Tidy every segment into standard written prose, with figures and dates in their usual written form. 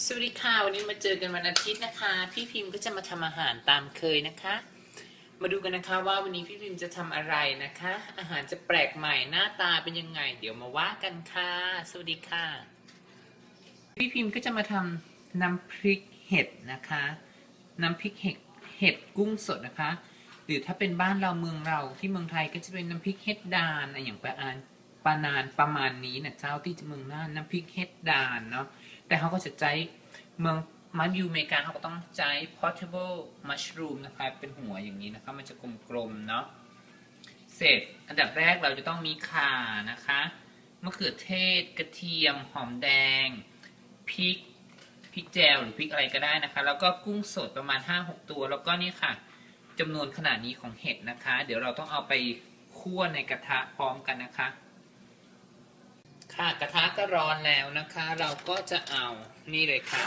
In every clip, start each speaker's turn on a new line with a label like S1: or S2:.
S1: สวัสดีค่ะวันนี้มาเจอกันวันอาทิตย์นะคะพี่พิมพ์ก็จะมาทำอาหารตามเคยนะคะมาดูกันนะคะว่าวันนี้พี่พิมพ์จะทำอะไรนะคะอาหารจะแปลกใหม่หน้าตาเป็นยังไงเดี๋ยวมาว่ากันค่ะสวัสดีค่ะพี่พิมพ์ก็จะมาทำน้ำพริกเห็ดนะคะน้ำพริกเห็ดกุ้งสดนะคะหรือถ้าเป็นบ้านเราเมืองเราที่เมืองไทยก็จะเป็นน้ำพริกเห็ดดานอย่างปานานประมาณนี้นะเจ้าที่เมืองน่านน้ำพริกเห็ดดานเนาะแต่เขาก็จะใช้เมืองมาอยู่อเมริกาเขาก็ต้องใช้ portable mushroom นะคะเป็นหัวอย่างนี้นะคะมันจะกลมๆเนาะเสร็จอันดับแรกเราจะต้องมีข่านะคะมะเขือเทศกระเทียมหอมแดงพริกแจวหรือพริกอะไรก็ได้นะคะแล้วก็กุ้งสดประมาณ 5-6 ตัวแล้วก็นี่ค่ะจำนวนขนาดนี้ของเห็ดนะคะเดี๋ยวเราต้องเอาไปคั่วในกระทะพร้อมกันนะคะค่ะกระทะก็ร้อนแล้วนะคะเราก็จะเอานี่เลยค่ะ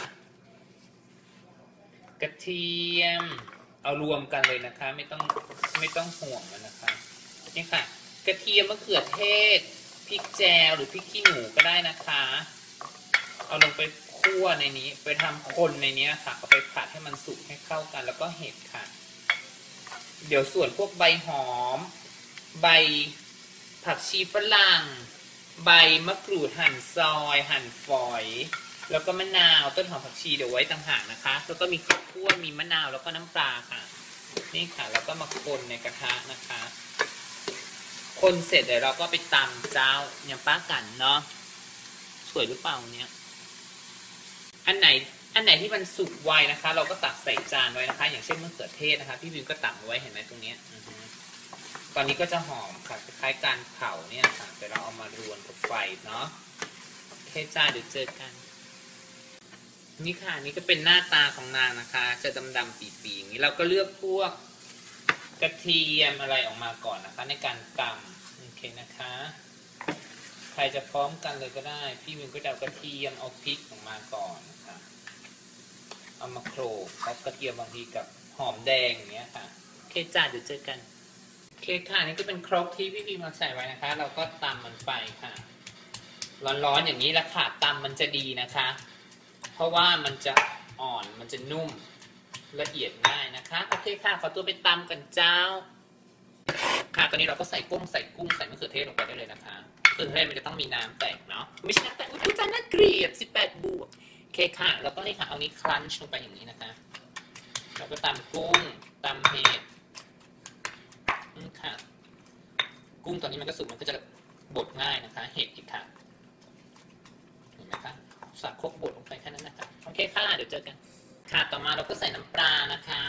S1: กระเทียมเอารวมกันเลยนะคะไม่ต้องห่วงมันนะคะนี่ค่ะกระเทียมมะเขือเทศพริกแจวหรือพริกขี้หนูก็ได้นะคะเอาลงไปคั่วในนี้ไปทำคนในนี้ค่ะเอาไปผัดให้มันสุกให้เข้ากันแล้วก็เห็ดค่ะเดี๋ยวส่วนพวกใบหอมใบผักชีฝรั่งใบมะกรูดหั่นซอยหั่นฝอยแล้วก็มะนาวต้นหอมผักชีเดี๋ยวไว้ต่างหากนะคะแล้วก็มีข้าวคั่วมีมะนาวแล้วก็น้ำปลาค่ะนี่ค่ะแล้วก็มาคนในกระทะนะคะคนเสร็จเดี๋ยวเราก็ไปตำเจ้าอย่างป้ากันเนาะสวยหรือเปล่าเนี่ยอันไหนที่มันสุกไวนะคะเราก็ตักใส่จานไว้นะคะอย่างเช่นมะเขือเทศนะคะพี่วิวก็ตักไว้เห็นไหมตรงนี้ตอนนี้ก็จะหอมค่ะคล้ายการเผาเนี่ยค่ะแต่เราเอามารวนกับไฟเนาะโอเคจ้าเดี๋ยวเจอกันนี่ค่ะนี่ก็เป็นหน้าตาของนางนะคะจะดำๆปีๆอย่างนี้เราก็เลือกพวกกระเทียมอะไรออกมาก่อนนะคะในการตำโอเคนะคะใครจะพร้อมกันเลยก็ได้พี่วิวก็จะเอากระเทียมเอาพริกออกมาก่อนนะคะเอามาโขลกเอากระเทียมบางทีกับหอมแดงอย่างเงี้ยค่ะโอเคจ้าเดี๋ยวเจอกันโอเคค่ะนี่ก็เป็นครกที่พี่พิมพ์มาใส่ไว้นะคะเราก็ตำมันไปค่ะร้อนๆอย่างนี้ละค่ะตำมันจะดีนะคะเพราะว่ามันจะอ่อนมันจะนุ่มละเอียดง่ายนะคะโอเคค่ะขอตัวไปตำกันเจ้าค่ะตอนนี้เราก็ใส่กุ้งใส่มะเขือเทศลงไปได้เลยนะคะมะเขือเทศมันจะต้องมีน้ำแตกเนาะไม่ใช่น้ำแตกอุ้ยจานน่าเกลียด18 บวกโอเคค่ะแล้วก็นี่ค่ะเอานี้ครันช์ลงไปอย่างนี้นะคะเราก็ตำกุ้งตำเห็ดค่ะกุ้งตอนนี้มันก็สุกมันก็จะบดง่ายนะคะเห็ดอีกค่ะเห็นไหมคะสับครกบดลงไปแค่นั้นนะคะโอเคค่ะเดี๋ยวเจอกันค่ะต่อมาเราก็ใส่น้ำปลานะคะ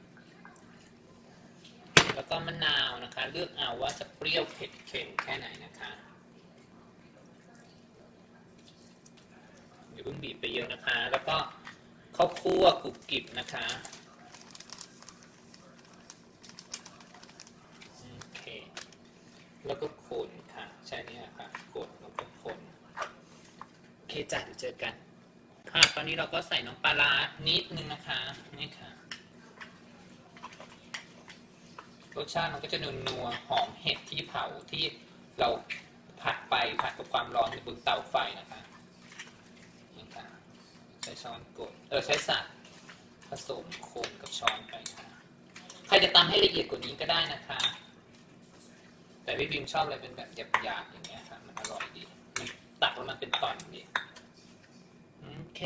S1: แล้วก็มะนาวนะคะเลือกเอาว่าจะเปรี้ยวเผ็ดเค็มแค่ไหนนะคะอย่าเพิ่งบีบไปเยอะนะคะแล้วก็ข้าวคั่วกรุบกริบนะคะแล้วก็คนค่ะใช่นี่ค่ะกดแล้วก็คนโอเคจ้ะเดี๋ยวเจอกันค่ะตอนนี้เราก็ใส่น้ำปลาร้านิดนึงนะคะนี่ค่ะรสชาติมันก็จะนัวหอมเห็ดที่เผาที่เราผัดกับความร้อนบนเตาไฟนะคะนี่ค่ะใช้ช้อนกดใช้สากผสมคนกับช้อนไปค่ะใครจะตำให้ละเอียดกว่านี้ก็ได้นะคะแต่พี่บิมชอบอะไรเป็นแบบหยาบๆอย่างเงี้ยค่ะมันอร่อยดีมันตักแล้วมันเป็นตอนดีโอเค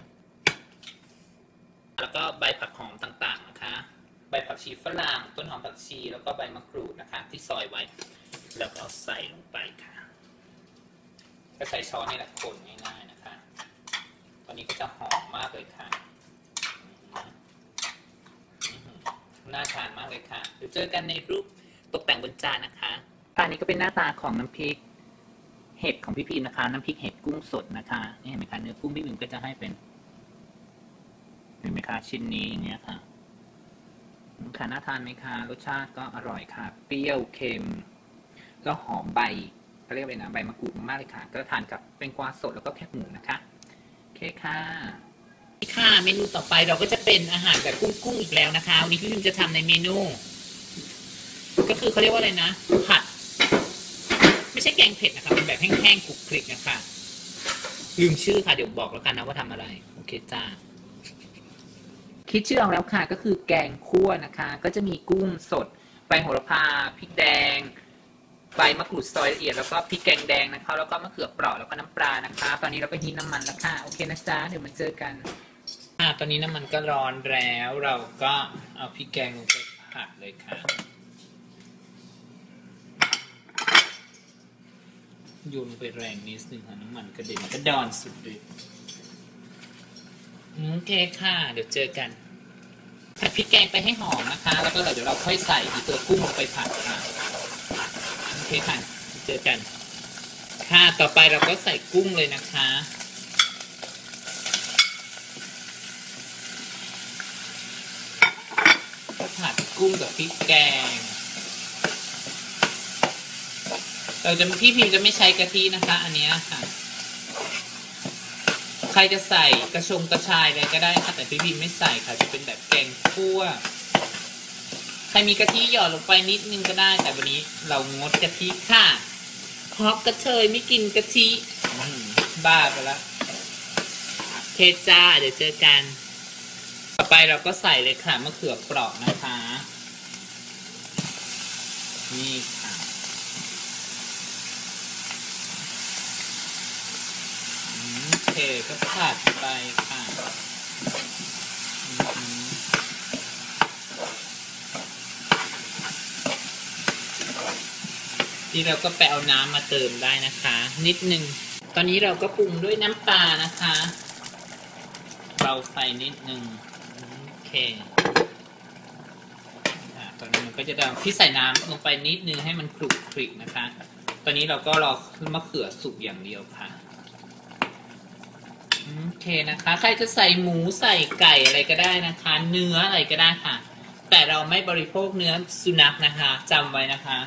S1: แล้วก็ใบผักหอมต่างๆนะคะใบผักชีฝรั่งต้นหอมผักชีแล้วก็ใบมะกรูดนะคะที่ซอยไว้แล้วก็เอาใส่ลงไปค่ะก็ใช้ช้อนนี่แหละคนง่ายๆนะคะตอนนี้ก็จะหอมมากเลยค่ะน่าทานมากเลยค่ะเดี๋ยวเจอกันในรูปตกแต่งบนจานนะคะอันนี้ก็เป็นหน้าตาของน้ำพริกเห็ดของพี่พิมนะคะน้ำพริกเห็ดกุ้งสดนะคะนี่เห็นไหมคะเนื้อกุ้งพี่พิมก็จะให้เป็นเห็นไหมคะชิ้นนี้อย่างเงี้ยค่ะค่ะน่าทานไหมคะรสชาติก็อร่อยค่ะเปรี้ยวเค็มแล้วหอมใบเขาเรียกว่าอะไรนะใบมะกรูดมากเลยค่ะก็ทานกับแตงกวาสดแล้วก็แคบหมูนะคะโอเคค่ะค่ะเมนูต่อไปเราก็จะเป็นอาหารแบบกุ้งอีกแล้วนะคะวันนี้พี่พิมจะทำในเมนูก็คือเขาเรียกว่าอะไรนะผัดไม่ใช่แกงเผ็ดนะคะเป็นแบบแห้งๆคลุกคลิกนะคะลืมชื่อค่ะเดี๋ยวบอกแล้วกันนะว่าทำอะไรโอเคจ้าคิดชื่อเอาแล้วค่ะก็คือแกงคั่วนะคะก็จะมีกุ้งสดใบโหระพาพริกแดงใบมะกรูดซอยละเอียดแล้วก็พริกแกงแดงนะคะแล้วก็มะเขือเปราะแล้วก็น้ำปลานะคะตอนนี้เราก็ฮีทน้ำมันแล้วค่ะโอเคนะจ๊ะเดี๋ยวมาเจอกันตอนนี้น้ำมันก็ร้อนแล้วเราก็เอาพริกแกงลงไปผัดเลยค่ะโยนไปแรงนิดนึงค่ะน้ำมันกระเด็นกระดอนสุดเลยโอเคค่ะเดี๋ยวเจอกันผัดพริกแกงไปให้หอมนะคะแล้วก็เดี๋ยวเราค่อยใส่ตัวกุ้งลงไปผัดค่ะโอเคค่ะเจอกันค่ะต่อไปเราก็ใส่กุ้งเลยนะคะผัดกุ้งกับพริกแกงพี่พิมจะไม่ใช้กะทินะคะอันนี้ค่ะใครจะใส่กระชายอะไรก็ได้ค่ะแต่พี่พิมไม่ใส่ค่ะจะเป็นแบบแกงคั่วใครมีกะทิหยอดลงไปนิดนึงก็ได้แต่วันนี้เรางดกะทิค่ะเพราะกระเทยไม่กินกะทิบ้าไปแล้วเทจ้าเดี๋ยวเจอกันต่อไปเราก็ใส่เลยค่ะมะเขือเปราะนะคะนี่ค่ะโอเคก็ผัดไปค่ะที่เราก็ไปเอาน้ำมาเติมได้นะคะนิดนึงตอนนี้เราก็ปรุงด้วยน้ำปลานะคะเราใส่นิดนึงโอเคตอนนี้มันก็จะดังที่ใส่น้ำลงไปนิดนึงให้มันคลุกคลิกนะคะตอนนี้เราก็รอมะเขือสุกอย่างเดียวค่ะโอเคนะคะใครจะใส่หมูใส่ไก่อะไรก็ได้นะคะเนื้ออะไรก็ได้ค่ะแต่เราไม่บริโภคเนื้อสุนัขนะคะจำไว้นะคะ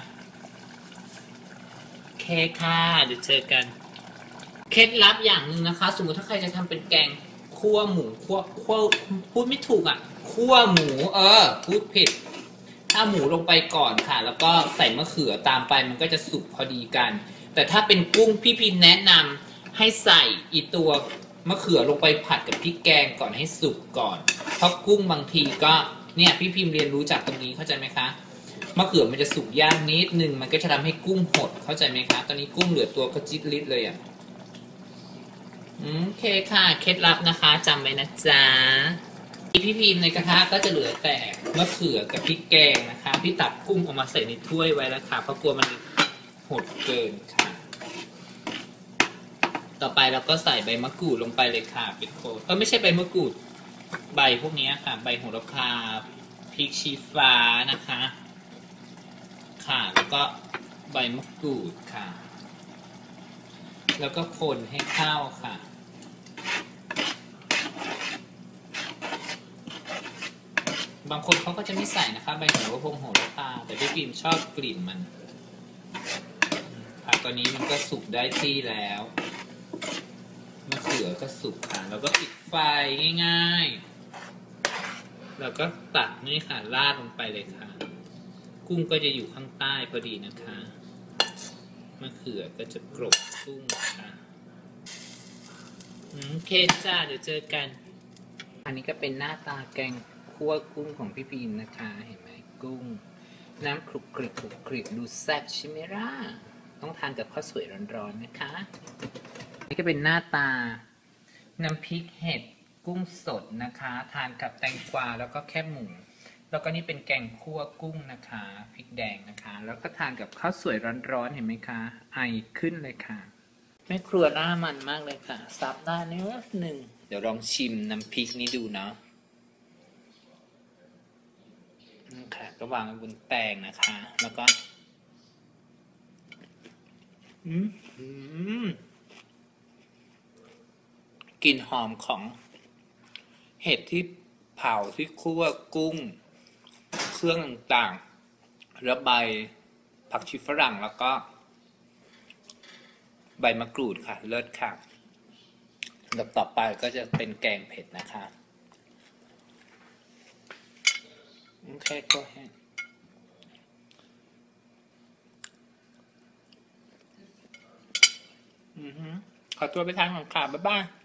S1: โอเคค่ะเดี๋ยวเจอกันเคล็ดลับอย่างหนึ่งนะคะสมมติถ้าใครจะทำเป็นแกงคั่วหมูคั่วพูดไม่ถูกอ่ะคั่วหมูพูดผิดถ้าหมูลงไปก่อนค่ะแล้วก็ใส่มะเขือตามไปมันก็จะสุกพอดีกันแต่ถ้าเป็นกุ้งพี่พิมแนะนำให้ใส่อีตัวมะเขือลงไปผัดกับพริกแกงก่อนให้สุกก่อนเพราะกุ้งบางทีก็เนี่ยพี่พิมเรียนรู้จากตรงนี้เข้าใจไหมคะมะเขือมันจะสุกยากนิดนึงมันก็จะทำให้กุ้งหดเข้าใจไหมคะตอนนี้กุ้งเหลือตัวกระจิตลิดเลยอ่ะโอเคค่ะเคล็ดลับนะคะจำไว้นะจ๊ะพี่พิมในกระทะก็จะเหลือแต่มะเขือกับพริกแกงนะคะพี่ตักกุ้งออกมาใส่ในถ้วยไว้แล้วค่ะเพราะกลัวมันหดเกินค่ะต่อไปเราก็ใส่ใบมะกรูดลงไปเลยค่ะเป็นโคนไม่ใช่ใบมะกรูดใบพวกนี้ค่ะใบโหระพาพริกชี้ฟ้านะคะค่ะแล้วก็ใบมะกรูดค่ะแล้วก็คนให้เข้าค่ะบางคนเขาก็จะไม่ใส่นะคะใบโหระพาแต่พี่พิมชอบกลิ่นมันผักตัวนี้มันก็สุกได้ที่แล้วมะเขือก็สุกค่ะแล้วก็ปิดไฟง่ายๆแล้วก็ตักนี่ค่ะราดลงไปเลยค่ะกุ้งก็จะอยู่ข้างใต้พอดีนะคะมะเขือก็จะกรบกุ้งค่ะโอเคจ้าเดี๋ยวเจอกันอันนี้ก็เป็นหน้าตาแกงคั่วกุ้งของพี่พิมนะคะเห็นไหมกุ้งน้ำคลุกคลิกคลุกคลิกดูแซ่บใช่ไหมล่ะต้องทานกับข้าวสวยร้อนๆนะคะนี่ก็เป็นหน้าตาน้ำพริกเห็ดกุ้งสดนะคะทานกับแตงกวาแล้วก็แคบหมูแล้วก็นี่เป็นแกงคั่วกุ้งนะคะพริกแดงนะคะแล้วก็ทานกับข้าวสวยร้อนๆเห็นไหมคะไอขึ้นเลยค่ะแม่ครัวหน้ามันมากเลยค่ะซับได้นิดหนึ่งเดี๋ยวลองชิมน้ำพริกนี้ดูเนาะค่ะก็วางไว้บนแตงนะคะแล้วก็กลิ่นหอมของเห็ดที่เผาที่คั่วกุ้งเครื่องต่างๆแล้วใบผักชีฝรั่งแล้วก็ใบมะกรูดค่ะเลิศค่ะแล้วต่อไปก็จะเป็นแกงเผ็ดนะคะโอเคก็ให้ขอตัวไปทานของข่าวบ๊ายบาย